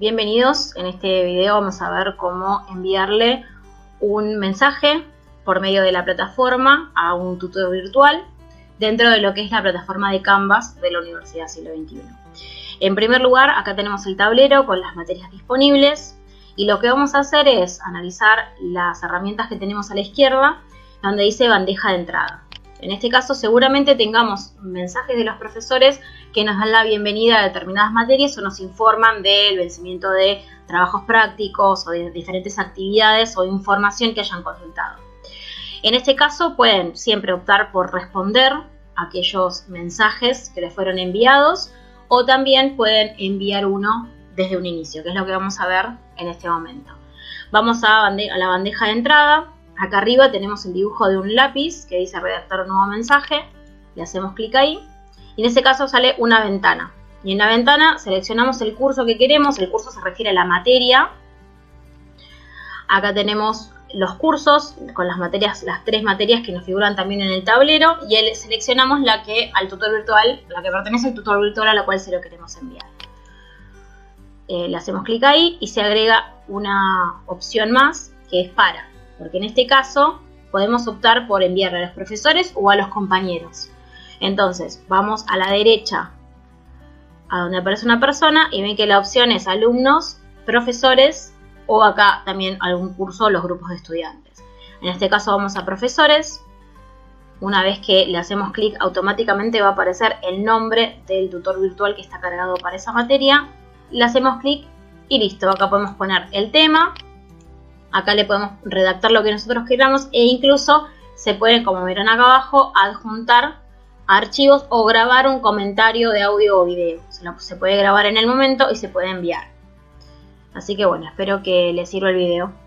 Bienvenidos, en este video vamos a ver cómo enviarle un mensaje por medio de la plataforma a un tutor virtual dentro de lo que es la plataforma de Canvas de la Universidad Siglo XXI. En primer lugar, acá tenemos el tablero con las materias disponibles y lo que vamos a hacer es analizar las herramientas que tenemos a la izquierda donde dice bandeja de entrada. En este caso seguramente tengamos mensajes de los profesores que nos dan la bienvenida a determinadas materias o nos informan del vencimiento de trabajos prácticos o de diferentes actividades o información que hayan consultado. En este caso pueden siempre optar por responder a aquellos mensajes que les fueron enviados o también pueden enviar uno desde un inicio, que es lo que vamos a ver en este momento. Vamos a la bandeja de entrada. Acá arriba tenemos el dibujo de un lápiz que dice redactar un nuevo mensaje. Le hacemos clic ahí y en este caso sale una ventana. Y en la ventana seleccionamos el curso que queremos. El curso se refiere a la materia. Acá tenemos los cursos con las materias, las tres materias que nos figuran también en el tablero. Y seleccionamos la que pertenece al tutor virtual a la cual se lo queremos enviar. Le hacemos clic ahí y se agrega una opción más que es para. Porque en este caso podemos optar por enviarle a los profesores o a los compañeros. Entonces vamos a la derecha a donde aparece una persona y ven que la opción es alumnos, profesores o acá también algún curso o los grupos de estudiantes. En este caso vamos a profesores. Una vez que le hacemos clic automáticamente va a aparecer el nombre del tutor virtual que está cargado para esa materia. Le hacemos clic y listo. Acá podemos poner el tema. Acá le podemos redactar lo que nosotros queramos e incluso se pueden, como verán acá abajo, adjuntar archivos o grabar un comentario de audio o video. Se puede grabar en el momento y se puede enviar. Así que bueno, espero que les sirva el video.